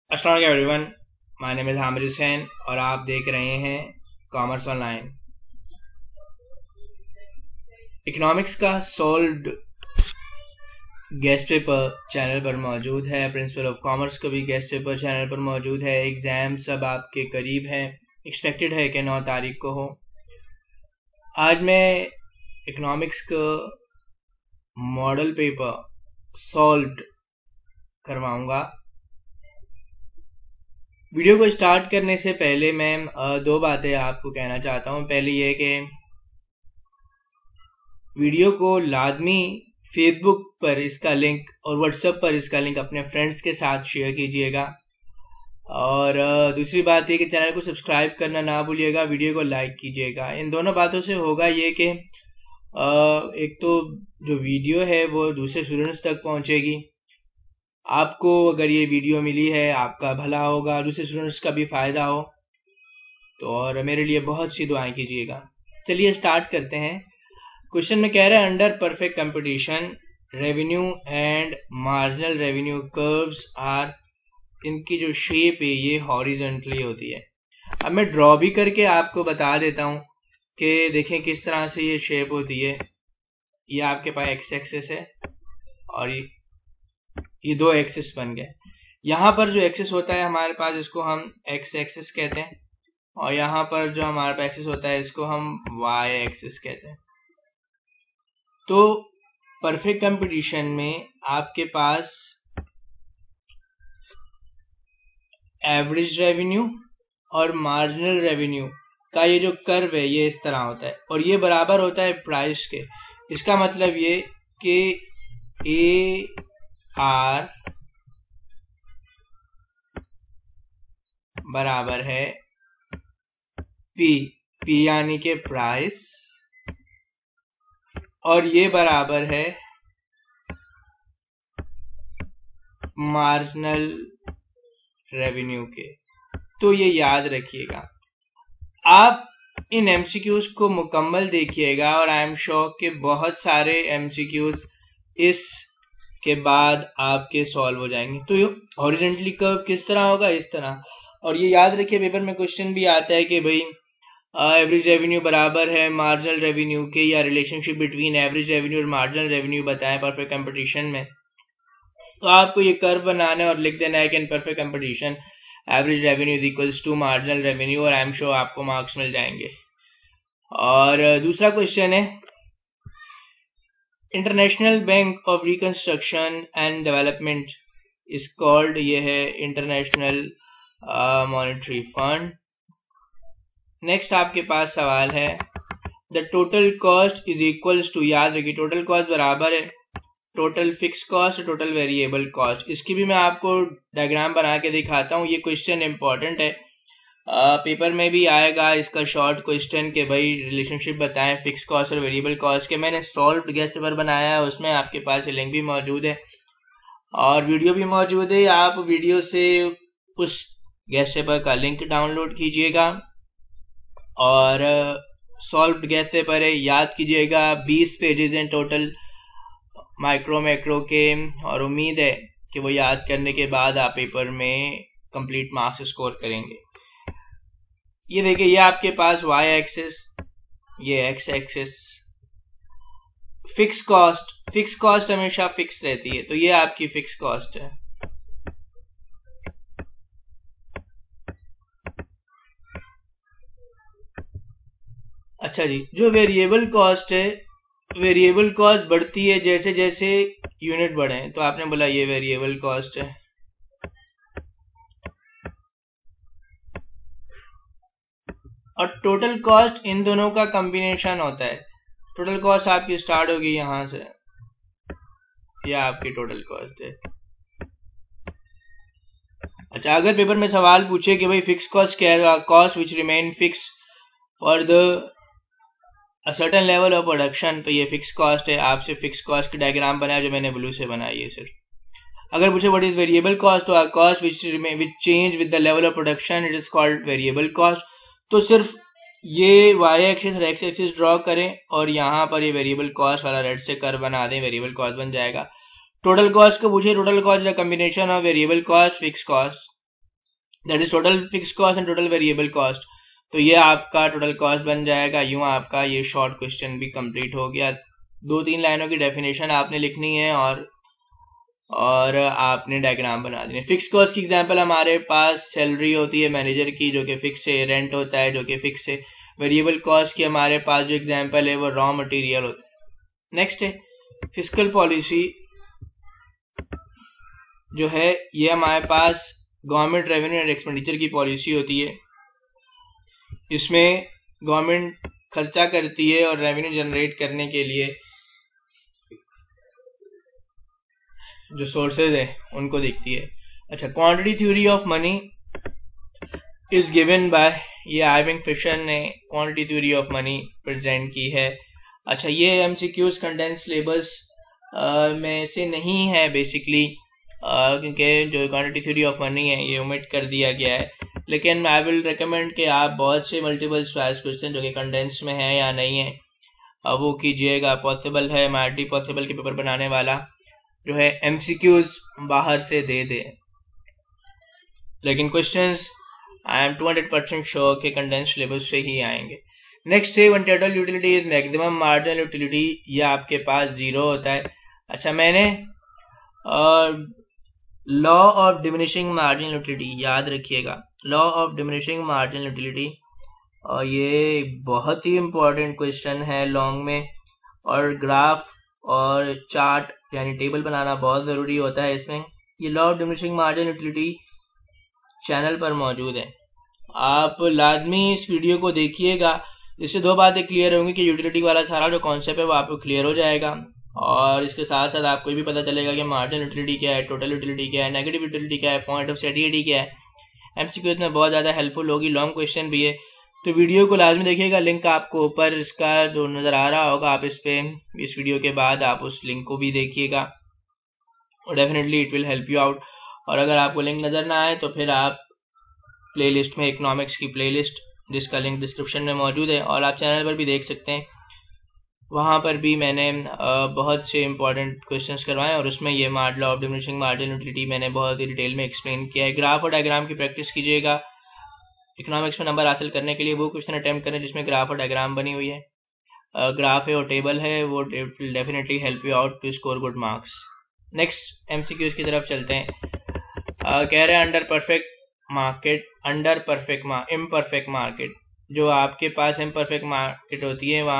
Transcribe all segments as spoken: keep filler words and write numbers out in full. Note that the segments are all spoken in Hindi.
अस्सलाम वालेकुम everyone, my name is Hamid Hussain और आप देख रहे हैं कॉमर्स ऑनलाइन। इकोनॉमिक्स का सोल्व्ड गेस्ट पेपर चैनल पर मौजूद है। प्रिंसिपल ऑफ कॉमर्स का भी गेस्ट पेपर चैनल पर मौजूद है। एग्ज़ाम सब आपके करीब है, एक्सपेक्टेड है कि नौ तारीख को हो। आज मैं इकोनॉमिक्स का मॉडल पेपर सॉल्व्ड करवाऊंगा। वीडियो को स्टार्ट करने से पहले मैं दो बातें आपको कहना चाहता हूँ। पहली ये कि वीडियो को लाजमी फेसबुक पर इसका लिंक और व्हाट्सएप पर इसका लिंक अपने फ्रेंड्स के साथ शेयर कीजिएगा। और दूसरी बात ये कि चैनल को सब्सक्राइब करना ना भूलिएगा, वीडियो को लाइक कीजिएगा। इन दोनों बातों से होगा ये कि एक तो जो वीडियो है वो दूसरे स्टूडेंट्स तक पहुँचेगी। आपको अगर ये वीडियो मिली है आपका भला होगा, दूसरे स्टूडेंट्स का भी फ़ायदा हो तो, और मेरे लिए बहुत सी दुआएं कीजिएगा। चलिए स्टार्ट करते हैं। क्वेश्चन में कह रहा है under perfect competition revenue and marginal revenue curves are, इनकी जो शेप है ये हॉरिजॉन्टली होती है। अब मैं ड्रॉ भी करके आपको बता देता हूँ कि देखें किस तरह से ये शेप होती है। ये आपके पास एक्स एक्सिस है और ये ये दो एक्सिस बन गए। यहाँ पर जो एक्सिस होता है हमारे पास, इसको हम एक्स एक्सिस कहते हैं, और यहाँ पर जो हमारे पास एक्सिस होता है इसको हम वाई एक्सिस कहते हैं। तो परफेक्ट कंपटीशन में आपके पास एवरेज रेवेन्यू और मार्जिनल रेवेन्यू का ये जो कर्व है ये इस तरह होता है और ये बराबर होता है प्राइस के। इसका मतलब ये कि ए आर बराबर है पी, पी यानी के प्राइस, और ये बराबर है मार्जिनल रेवेन्यू के। तो ये याद रखिएगा। आप इन एमसीक्यूज को मुकम्मल देखिएगा और आई एम श्योर कि बहुत सारे एमसीक्यूज इस के बाद आपके सॉल्व हो जाएंगे। तो हॉरिजॉन्टली कर्व किस तरह होगा, इस तरह। और ये याद रखिए पेपर में क्वेश्चन भी आता है कि भाई एवरेज रेवेन्यू बराबर है मार्जिनल रेवेन्यू के, या रिलेशनशिप बिटवीन एवरेज रेवेन्यू और मार्जिनल रेवेन्यू बताएं परफेक्ट कंपटीशन में। तो आपको ये कर्व बनाना है और लिख देना है कि in perfect competition average revenue is equals to marginal revenue, और आई एम श्योर आपको मार्क्स मिल जाएंगे। और दूसरा क्वेश्चन है international bank of reconstruction and development is called, ये है इंटरनेशनल मॉनेटरी फंड। नेक्स्ट आपके पास सवाल है the total cost is equals to, याद रखिए टोटल कॉस्ट बराबर है total fix cost total variable cost. इसकी भी मैं आपको डायग्राम बना के दिखाता हूँ। ये क्वेश्चन इंपॉर्टेंट है, पेपर में भी आएगा इसका शॉर्ट क्वेश्चन कि भाई रिलेशनशिप बताएं फिक्स कॉस्ट और वेरिएबल कॉस्ट के। मैंने सॉल्व गेस्ट पेपर बनाया है, उसमें आपके पास लिंक भी मौजूद है और वीडियो भी मौजूद है। आप वीडियो से उस गेस्ट पेपर का लिंक डाउनलोड कीजिएगा और सॉल्व गेस्ट पेपर है, याद कीजिएगा। बीस पेजेस हैं टोटल माइक्रो मैक्रो के, और उम्मीद है कि वो याद करने के बाद आप पेपर में कंप्लीट मार्क्स स्कोर करेंगे। ये देखिए ये आपके पास y एक्सिस, ये x axis. Fix cost, fix cost हमेशा फिक्स रहती है, तो ये आपकी फिक्स कॉस्ट है। अच्छा जी, जो वेरिएबल कॉस्ट है, वेरिएबल कॉस्ट बढ़ती है जैसे जैसे यूनिट बढ़े, तो आपने बोला ये वेरिएबल कॉस्ट है। और टोटल कॉस्ट इन दोनों का कॉम्बिनेशन होता है। टोटल कॉस्ट आपकी स्टार्ट होगी यहां से, यह आपकी टोटल कॉस्ट है। अच्छा, अगर पेपर में सवाल पूछे कि भाई फिक्स कॉस्ट क्या है, cost which remain fix for the a certain level of production, तो ये फिक्स कॉस्ट है। आपसे फिक्स कॉस्ट की डायग्राम बनाया जो मैंने ब्लू से बनाई है सिर्फ। अगर पूछे व्हाट इज वेरिएबल कॉस्ट, तो cost which which change with the level of production, it is called variable cost. तो सिर्फ ये y एक्सिस और x एक्सिस ड्रॉ करें और यहाँ पर ये वेरिएबल कॉस्ट वाला रेड से कर्व बना दें, वेरिएबल कॉस्ट बन जाएगा। टोटल कॉस्ट को पूछिए, total cost is a combination of variable cost fix cost. That is total fix cost and total variable cost. तो ये आपका टोटल कॉस्ट बन जाएगा। यूं आपका ये शॉर्ट क्वेश्चन भी कंप्लीट हो गया। दो तीन लाइनों की डेफिनेशन आपने लिखनी है और और आपने डायग्राम बना देने। फिक्स कॉस्ट की एग्जांपल हमारे पास सैलरी होती है मैनेजर की जो कि फिक्स है, रेंट होता है जो कि फिक्स है। वेरिएबल कॉस्ट की हमारे पास जो एग्जांपल है वो रॉ मटेरियल होता है। नेक्स्ट है फिस्कल पॉलिसी जो है, ये हमारे पास गवर्नमेंट रेवेन्यू एंड एक्सपेंडिचर की पॉलिसी होती है। इसमें गवर्नमेंट खर्चा करती है और रेवेन्यू जनरेट करने के लिए जो सोर्सेज है उनको देखती है। अच्छा, quantity theory of money is given by, ये आइविंग फिशर ने quantity theory of money present की है। अच्छा, ये एमसीक्यूज कंडेंस सिलेबस में से नहीं है बेसिकली, क्योंकि जो क्वांटिटी थ्योरी ऑफ मनी है ये ओमिट कर दिया गया है। लेकिन आई विल रिकमेंड कि आप बहुत से मल्टीपल चॉइस क्वेश्चन जो कि कंडेंस में है या नहीं है वो कीजिएगा। पॉसिबल है एमआरटी पॉसिबल के पेपर बनाने वाला जो है एमसीक्यूज बाहर से दे दे, लेकिन questions I am two hundred percent sure के कंडेंस सिलेबस से ही आएंगे। नेक्स्ट है one total utility is maximum marginal utility, ये आपके पास जीरो होता है। अच्छा, मैंने law of diminishing marginal utility याद रखिएगा, law of diminishing marginal utility, और ये बहुत ही इंपॉर्टेंट क्वेश्चन है लॉन्ग में, और ग्राफ और चार्ट यानी टेबल बनाना बहुत ज़रूरी होता है इसमें। ये law of diminishing marginal utility channel पर मौजूद है, आप लाजमी इस वीडियो को देखिएगा, इससे दो बातें क्लियर होंगी कि यूटिलिटी वाला सारा जो कॉन्सेप्ट है वो आपको क्लियर हो जाएगा, और इसके साथ साथ आपको भी पता चलेगा कि मार्जिनल यूटिलिटी क्या है, टोटल यूटिलिटी क्या है, नेगेटिव यूटिलिटी क्या है, पॉइंट ऑफ स्टेबिलिटी क्या है। एमसीक्यूज में बहुत ज़्यादा हेल्पफुल होगी, लॉन्ग क्वेश्चन भी है, तो वीडियो को लाजमी देखिएगा। लिंक आपको ऊपर इसका जो नज़र आ रहा होगा, आप इस पे इस वीडियो के बाद आप उस लिंक को भी देखिएगा और definitely it will help you out. और अगर आपको लिंक नज़र ना आए तो फिर आप प्लेलिस्ट में इकोनॉमिक्स की प्लेलिस्ट जिसका लिंक डिस्क्रिप्शन में मौजूद है, और आप चैनल पर भी देख सकते हैं, वहाँ पर भी मैंने बहुत से इंपॉर्टेंट क्वेश्चंस करवाए और उसमें ये मार्ड law of diminishing marginal utility मैंने बहुत ही डिटेल में एक्सप्लेन किया है। ग्राफ और डायग्राम की प्रैक्टिस कीजिएगा, इकोनॉमिक्स में नंबर हासिल करने के लिए वो क्वेश्चन अटैम्प्ट करें जिसमें ग्राफ और डायग्राम बनी हुई है, ग्राफ है और टेबल है, वो will definitely help you out to score good marks. Next MCQs की तरफ चलते हैं। uh, कह रहे हैं under perfect market, under perfect imperfect market, जो आपके पास इम्परफेक्ट मार्केट होती है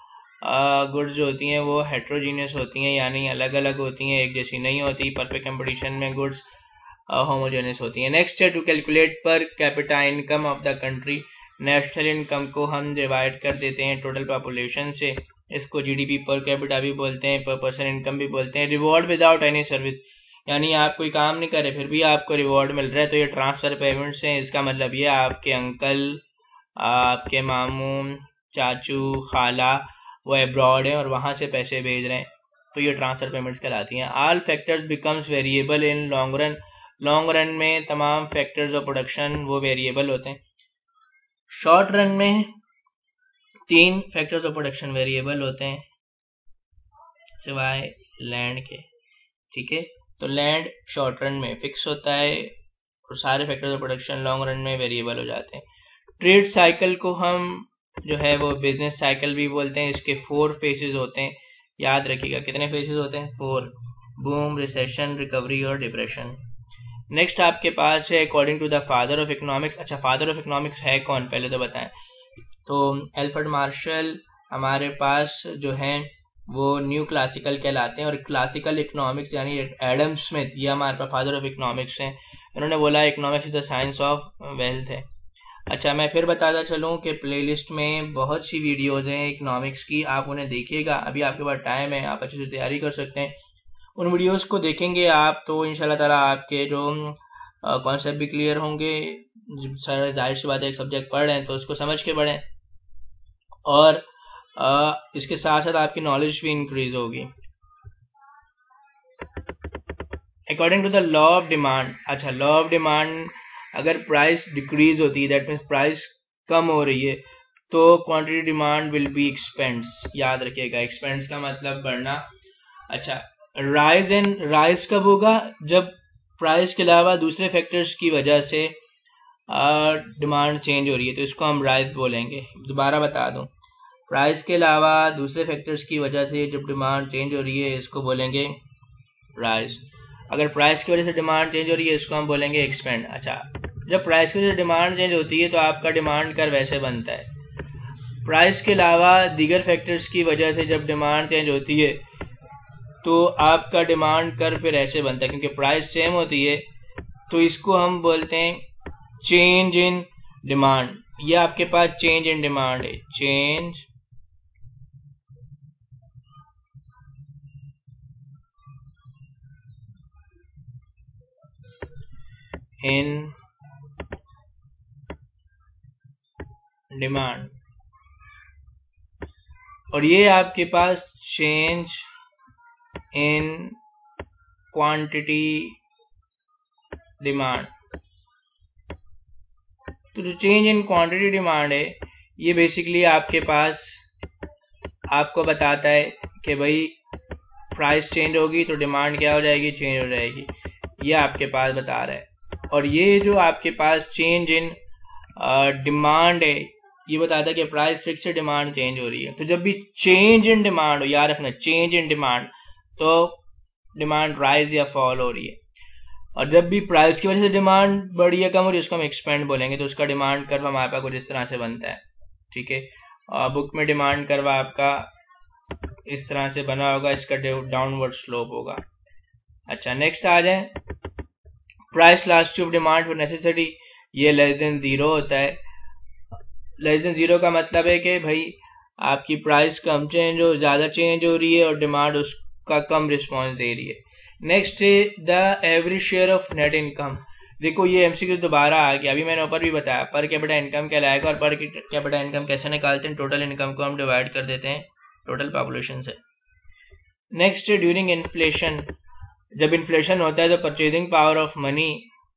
वहाँ गुड्स जो होती हैं वो हेट्रोजीनियस होती हैं, यानी अलग अलग होती हैं, एक जैसी नहीं होती। परफेक्ट कंपटीशन में गुड्स होमोजेनियस होती हैं। नेक्स्ट है to calculate per capita income of the country, national income को हम डिवाइड कर देते हैं टोटल पॉपुलेशन से, इसको जीडीपी पर कैपिटा भी बोलते हैं, पर पर्सन इनकम भी बोलते हैं। रिवॉर्ड विदाउट एनी सर्विस, यानी आप कोई काम नहीं करे फिर भी आपको रिवॉर्ड मिल रहा है, तो ये ट्रांसफर पेमेंट्स हैं। इसका मतलब ये आपके अंकल, आपके मामू, चाचू, खाला वो अब्रॉड हैं और वहाँ से पैसे भेज रहे हैं, तो ये ट्रांसफर पेमेंट्स कहलाती हैं। All factors becomes variable in long run, long run में तमाम फैक्टर्स ऑफ प्रोडक्शन वो वेरिएबल होते हैं। शॉर्ट रन में तीन फैक्टर्स ऑफ प्रोडक्शन वेरिएबल होते हैं सिवाय लैंड के, ठीक है। तो लैंड शॉर्ट रन में फिक्स होता है और सारे factors of production long run में वेरिएबल हो जाते हैं। ट्रेड साइकिल को हम जो है वो बिजनेस साइकिल भी बोलते हैं, इसके फोर फेजेस होते हैं, याद रखिएगा कितने फेजेस होते हैं, फोर, बूम, रिसेशन, रिकवरी और डिप्रेशन। नेक्स्ट आपके पास है according to the father of economics. अच्छा, फादर ऑफ इकोनॉमिक्स है कौन पहले तो बताएं। तो एल्फ्रेड मार्शल हमारे पास जो हैं वो न्यू क्लासिकल कहलाते हैं, और क्लासिकल इकोनॉमिक्स यानी एडम स्मिथ ये हमारे पास फादर ऑफ इकोनॉमिक्स हैं। उन्होंने बोला economics is the science of wealth है। अच्छा, मैं फिर बताता चलूँ कि प्लेलिस्ट में बहुत सी वीडियोज़ हैं इकोनॉमिक्स की, आप उन्हें देखिएगा, अभी आपके पास टाइम है, आप अच्छे से तैयारी कर सकते हैं। उन वीडियोस को देखेंगे आप तो इंशाल्लाह ताला आपके जो कॉन्सेप्ट भी क्लियर होंगे। सर जाहिर सी बात है एक सब्जेक्ट पढ़ रहे हैं तो उसको समझ के पढ़ें, और आ, इसके साथ साथ आपकी नॉलेज भी इंक्रीज होगी। According to the law of demand, अच्छा लॉ ऑफ डिमांड अगर प्राइस डिक्रीज होती है दैट मीन्स प्राइस कम हो रही है तो quantity demand will be expense, याद रखिएगा एक्सपेंस का मतलब बढ़ना। अच्छा, राइज एंड राइज कब होगा, जब प्राइस के अलावा दूसरे फैक्टर्स की वजह से डिमांड चेंज हो रही है तो इसको हम राइज बोलेंगे। दोबारा बता दूं, प्राइस के अलावा दूसरे फैक्टर्स की वजह से जब डिमांड चेंज हो रही है इसको बोलेंगे राइज। अगर प्राइस की वजह से डिमांड चेंज हो रही है इसको हम बोलेंगे एक्सपेंड। अच्छा, जब प्राइस की वजह से डिमांड चेंज होती है तो आपका डिमांड कर्व वैसे बनता है। प्राइस के अलावा दीगर फैक्टर्स की वजह से जब डिमांड चेंज होती है तो आपका डिमांड कर्व फिर ऐसे बनता है, क्योंकि प्राइस सेम होती है तो इसको हम बोलते हैं चेंज इन डिमांड। ये आपके पास चेंज इन डिमांड है, चेंज इन डिमांड, और ये आपके पास चेंज इन क्वांटिटी डिमांड। तो जो चेंज इन क्वांटिटी डिमांड है ये बेसिकली आपके पास आपको बताता है कि भाई प्राइस चेंज होगी तो डिमांड क्या हो जाएगी, चेंज हो जाएगी, ये आपके पास बता रहा है। और ये जो आपके पास चेंज इन डिमांड है ये बताता है कि प्राइस फिक्स है, डिमांड चेंज हो रही है। तो जब भी चेंज इन डिमांड हो, याद रखना चेंज इन डिमांड, तो डिमांड राइज या फॉल हो रही है। और जब भी प्राइस की वजह से डिमांड बढ़ी या कम हो रही है उसको हम एक्सपेंड बोलेंगे। तो उसका डिमांड कर्व हमारे पास कुछ इस तरह से बनता है, ठीक है। और बुक में डिमांड कर्व आपका इस तरह से बना होगा, इसका डाउनवर्ड स्लोप होगा। अच्छा, नेक्स्ट आ जाए, price last of demand for necessity, ये लेस देन जीरो होता है। लेस देन जीरो का मतलब है कि भाई आपकी प्राइस कम चेंज हो ज़्यादा चेंज हो रही है और डिमांड उसका कम रिस्पॉन्स दे रही है। नेक्स्ट है the average share of net income. देखो ये एमसीक्यू दोबारा आ गया, अभी मैंने ऊपर भी बताया पर कैपिटा इनकम कहलाएगा। और पर कैपिटा इनकम कैसे निकालते हैं, टोटल इनकम को हम डिवाइड कर देते हैं टोटल पॉपुलेशन से। नेक्स्ट है ड्यूरिंग इन्फ्लेशन, जब इन्फ्लेशन होता है तो purchasing power of money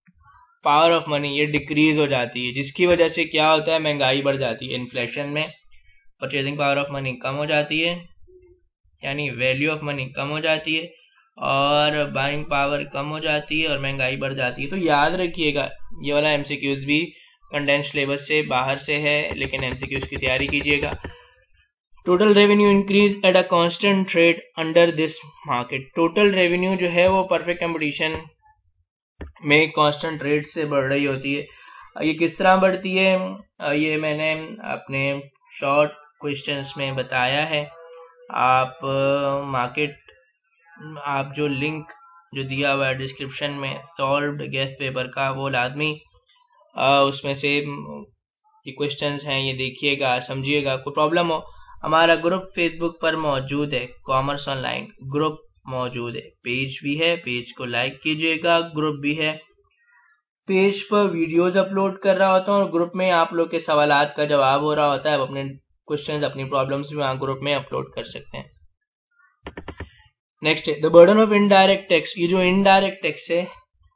power of money ये डिक्रीज हो जाती है, जिसकी वजह से क्या होता है, महंगाई बढ़ जाती है। इन्फ्लेशन में परचेजिंग पावर ऑफ मनी कम हो जाती है, यानी वैल्यू ऑफ मनी कम हो जाती है और बाइंग पावर कम हो जाती है और महंगाई बढ़ जाती है। तो याद रखिएगा ये वाला एमसीक्यूज भी कंडेंस सिलेबस से बाहर से है, लेकिन एमसीक्यूज की तैयारी कीजिएगा। Total revenue increase at a constant rate under this market. Total revenue जो है वो परफेक्ट कंपटीशन में कांस्टेंट रेट से बढ़ रही होती है। ये किस तरह बढ़ती है, ये मैंने अपने शॉर्ट क्वेश्चंस में बताया है। आप मार्केट आप जो लिंक जो दिया हुआ है डिस्क्रिप्शन में सॉल्व्ड गेस्ट पेपर का, वो लाजमी उसमें से ये क्वेश्चंस हैं, ये देखिएगा, समझिएगा। कोई प्रॉब्लम हो, हमारा ग्रुप फेसबुक पर मौजूद है, कॉमर्स ऑनलाइन ग्रुप मौजूद है, पेज भी है, पेज को लाइक कीजिएगा। ग्रुप भी है, पेज पर वीडियोज अपलोड कर रहा होता हूँ और ग्रुप में आप लोग के सवालात का जवाब हो रहा होता है। आप अपने क्वेश्चंस अपनी प्रॉब्लम्स भी वहाँ ग्रुप में अपलोड कर सकते हैं। नेक्स्ट है the burden of indirect tax. ये जो इनडायरेक्ट टैक्स है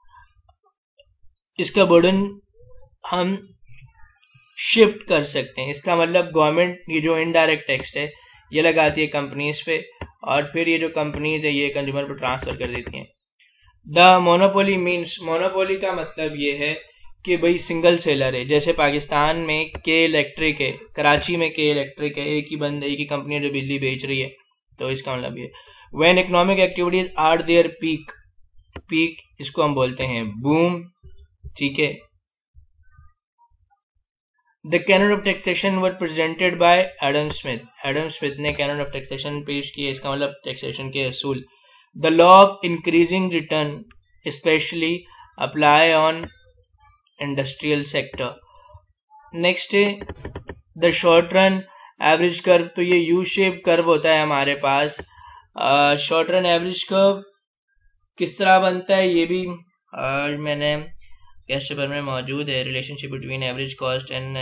इसका बर्डन हम शिफ्ट कर सकते हैं। इसका मतलब गवर्नमेंट ये जो इनडायरेक्ट टैक्स है ये लगाती है कंपनीज पे और फिर ये जो कंपनीज है ये कंज्यूमर पे ट्रांसफर कर देती हैं। द मोनोपोली मीन्स, मोनोपोली का मतलब ये है कि भाई सिंगल सेलर है। जैसे पाकिस्तान में के इलेक्ट्रिक है, कराची में के इलेक्ट्रिक है, एक ही बंद एक ही कंपनी है जो बिजली बेच रही है। तो इसका मतलब ये when economic activities are their peak, peak इसको हम बोलते हैं बूम, ठीक है। The canon of taxation were presented by Adam Smith. Adam Smith ने कैनन ऑफ टैक्सेशन पेश किया, इसका मतलब टैक्सेशन के असूल। The law of increasing return specially apply on industrial sector. Next है the short run average curve. तो ये यू शेप कर्व होता है हमारे पास। शॉर्ट रन एवरेज कर्व किस तरह बनता है ये भी uh, मैंने गेस्ट पेपर में मौजूद है। Relationship between average cost and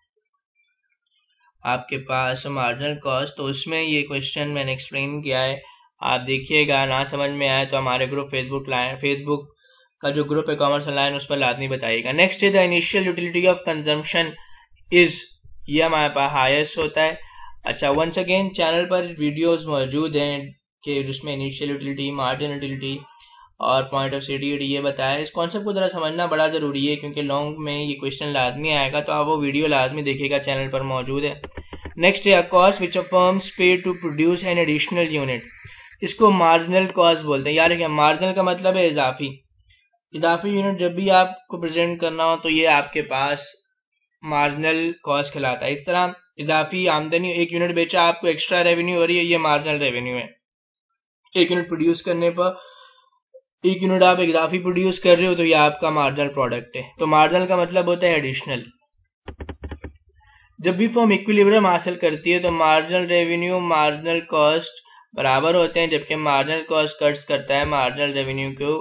आपके पास मार्जिनल कॉस्ट, तो उसमें ये क्वेश्चन मैंने एक्सप्लेन किया है, आप देखिएगा। ना समझ में आए तो हमारे ग्रुप फेसबुक लाइन फेसबुक का जो ग्रुप है कॉमर्स ऑनलाइन उस पर लाजमी बताइएगा। नेक्स्ट है the initial utility of consumption is, ये हमारे पास हाईएस्ट होता है। अच्छा, वंस अगेन चैनल पर वीडियोस मौजूद हैं कि जिसमें इनिशियल यूटिलिटी, मार्जिनल यूटिलिटी और पॉइंट ऑफ सिटी ये बताया। इस कॉन्सेप्ट को ज़रा समझना बड़ा ज़रूरी है क्योंकि लॉन्ग में ये क्वेश्चन लाजमी आएगा, तो आप वो वीडियो लाजमी देखिएगा, चैनल पर मौजूद है। नेक्स्ट है cost which a firms pay to produce an additional unit. इसको मार्जिनल कॉस्ट बोलते हैं। यार क्या मार्जिनल का मतलब है इजाफी। इजाफी यूनिट जब भी आपको प्रेजेंट करना हो तो ये आपके पास मार्जिनल कॉस्ट कहलाता है। इस तरह इजाफी आमदनी, एक यूनिट बेचा आपको एक्स्ट्रा रेवेन्यू हो रही है, ये मार्जिनल रेवेन्यू है। एक यूनिट प्रोड्यूस करने पर एक यूनिट आप इजाफी प्रोड्यूस कर रहे हो तो ये आपका मार्जिनल प्रोडक्ट है। तो मार्जिनल का मतलब होता है एडिशनल। जब भी फर्म इक्विलिब्रियम हासिल करती है तो मार्जिनल रेवेन्यू मार्जिनल कॉस्ट बराबर होते हैं, जबकि मार्जिनल कॉस्ट कट्स करता है मार्जिनल रेवेन्यू को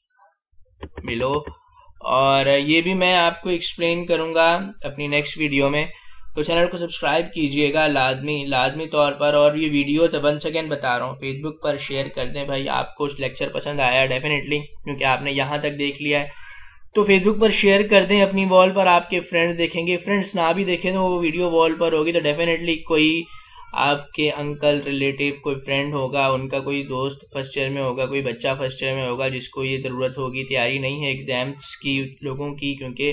बिलो। और ये भी मैं आपको एक्सप्लेन करूंगा अपनी नेक्स्ट वीडियो में, तो चैनल को सब्सक्राइब कीजिएगा लाजमी लाजमी तौर पर। और ये वीडियो तो वन सेकेंड बता रहा हूँ, फेसबुक पर शेयर कर दें भाई। आपको लेक्चर पसंद आया डेफिनेटली, क्योंकि आपने यहाँ तक देख लिया है, तो फेसबुक पर शेयर कर दें अपनी वॉल पर। आपके फ्रेंड्स देखेंगे, फ्रेंड्स ना भी देखें तो वो वीडियो वॉल पर होगी, तो डेफिनेटली कोई आपके अंकल रिलेटिव कोई फ्रेंड होगा, उनका कोई दोस्त फर्स्ट ईयर में होगा, कोई बच्चा फर्स्ट ईयर में होगा जिसको ये ज़रूरत होगी। तैयारी नहीं है एग्जाम्स की लोगों की, क्योंकि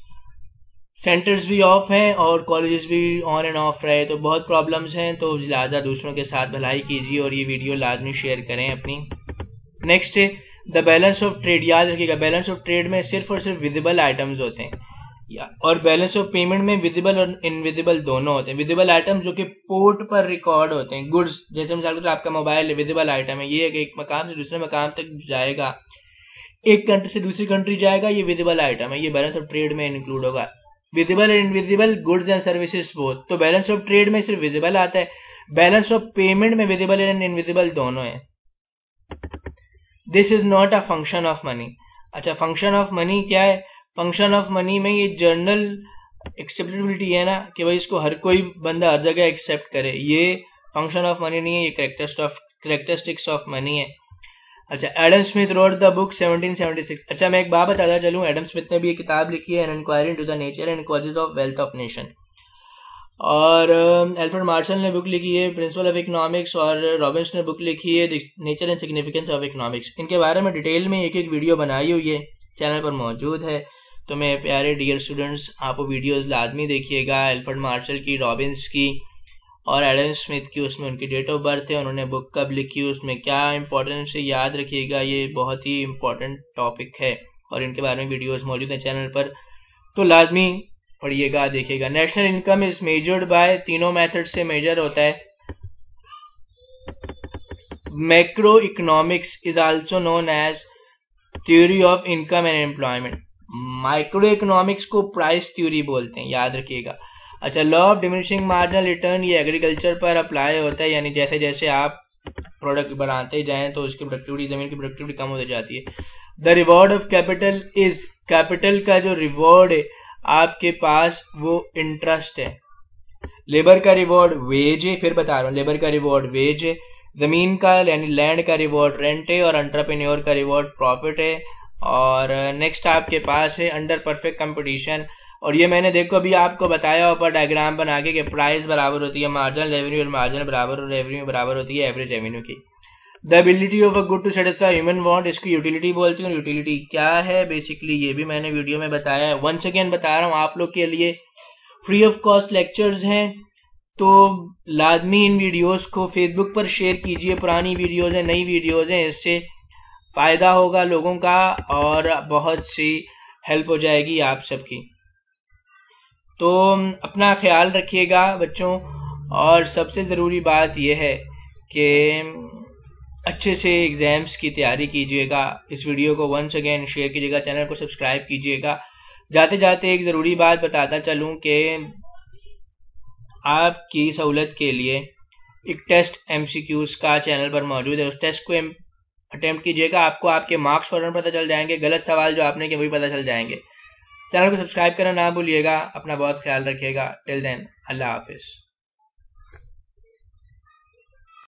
सेंटर्स भी ऑफ हैं और कॉलेजेस भी ऑन एंड ऑफ रहे, तो बहुत प्रॉब्लम्स हैं। तो लिहाजा दूसरों के साथ भलाई कीजिए और ये वीडियो लाजमी शेयर करें अपनी। नेक्स्ट है द बैलेंस ऑफ ट्रेड। याद रखिएगा बैलेंस ऑफ ट्रेड में सिर्फ और सिर्फ विजिबल आइटम्स होते हैं, और बैलेंस ऑफ पेमेंट में विजिबल और इनविजिबल दोनों होते हैं। विजिबल आइटम जो कि पोर्ट पर रिकॉर्ड होते हैं, गुड्स, जैसे मिसाल के तौर आपका मोबाइल विजिबल आइटम है, ये एक मकाम से दूसरे मकाम तक जाएगा, एक कंट्री से दूसरी कंट्री जाएगा, ये विजिबल आइटम है, ये बैलेंस ऑफ ट्रेड में इंक्लूड होगा। Visible and invisible goods and services both, तो बैलेंस ऑफ ट्रेड में सिर्फ विजिबल आता है, बैलेंस ऑफ पेमेंट में विजिबल एंड इनविजिबल दोनों है। This is not a function of money. अच्छा, फंक्शन ऑफ मनी क्या है? फंक्शन ऑफ मनी में ये जर्नल एक्सेप्टेबिलिटी है ना, कि भाई इसको हर कोई बंदा हर जगह एक्सेप्ट करे, ये फंक्शन ऑफ मनी नहीं है, ये कैरेक्टरिस्टिक्स ऑफ मनी है। अच्छा, Adam Smith wrote the book seventeen seventy six. अच्छा, मैं एक बात बताता चलूँ, एडम स्मिथ ने भी एक किताब लिखी है, an inquiry into the nature and causes of wealth of nation. और एल्फ्रेड मार्शल ने बुक लिखी है प्रिंसिपल ऑफ इकोनॉमिक्स, और रॉबिन्स ने बुक लिखी है nature and significance of economics. इनके बारे में डिटेल में एक एक वीडियो बनाई हुई है, चैनल पर मौजूद है। तो मेरे प्यारे डियर स्टूडेंट्स, आप वो वीडियोस लाजमी देखिएगा, एल्फ्रेड मार्शल की, रॉबिन्स की और एडम स्मिथ की। उसमें उनकी डेट ऑफ बर्थ है, उन्होंने बुक कब लिखी, उसमें क्या इंपॉर्टेंस है, याद रखिएगा, ये बहुत ही इंपॉर्टेंट टॉपिक है और इनके बारे में वीडियोस मौजूद हैं चैनल पर, तो लाजमी पढ़िएगा, देखिएगा। National income is measured by, तीनों मेथड से मेजर होता है। Macro economics is also known as theory of income and employment. Micro economics को प्राइस थ्योरी बोलते हैं, याद रखिएगा। अच्छा, law of diminishing marginal return, ये एग्रीकल्चर पर अप्लाई होता है, यानी जैसे जैसे आप प्रोडक्ट बनाते जाएं तो उसकी प्रोडक्टिविटी, जमीन की प्रोडक्टिविटी कम होती जाती है। The reward of capital is, capital का जो रिवॉर्ड है आपके पास वो इंटरेस्ट है। लेबर का रिवॉर्ड वेज है, फिर बता रहा हूँ, लेबर का रिवॉर्ड वेज है। जमीन का यानी लैंड का रिवॉर्ड रेंट है, और एंटरप्रेन्योर का रिवॉर्ड प्रॉफिट है। और नेक्स्ट आपके पास है अंडर परफेक्ट कंपटीशन, और ये मैंने देखो अभी आपको बताया ऊपर डायग्राम बना के कि प्राइस बराबर होती है मार्जिनल रेवेन्यू, और मार्जिनल बराबर रेवेन्यू बराबर होती है एवरेज रेवेन्यू की। The ability of a good to satisfy human want, इसकी यूटिलिटी बोलती हूँ। यूटिलिटी क्या है बेसिकली, ये भी मैंने वीडियो में बताया है, वन सेकेंड बता रहा हूँ आप लोग के लिए। फ्री ऑफ कॉस्ट लेक्चर्स हैं, तो लाजमी इन वीडियोस को फेसबुक पर शेयर कीजिए। पुरानी वीडियोस हैं, नई वीडियोस हैं, इससे फायदा होगा लोगों का और बहुत सी हेल्प हो जाएगी आप सबकी। तो अपना ख्याल रखिएगा बच्चों, और सबसे ज़रूरी बात यह है कि अच्छे से एग्ज़ाम्स की तैयारी कीजिएगा। इस वीडियो को वंस अगेन शेयर कीजिएगा, चैनल को सब्सक्राइब कीजिएगा। जाते जाते एक ज़रूरी बात बताता चलूँ कि आपकी सहूलत के लिए एक टेस्ट एमसीक्यूज़ का चैनल पर मौजूद है, उस टेस्ट को अटेम्प्ट कीजिएगा। आपको आपके मार्क्स फौरन पता चल जाएंगे, गलत सवाल जो आपने किए वही पता चल जाएंगे। चैनल को सब्सक्राइब करना ना भूलिएगा। अपना बहुत ख्याल रखिएगा। टिल देन, अल्लाह हाफिज़।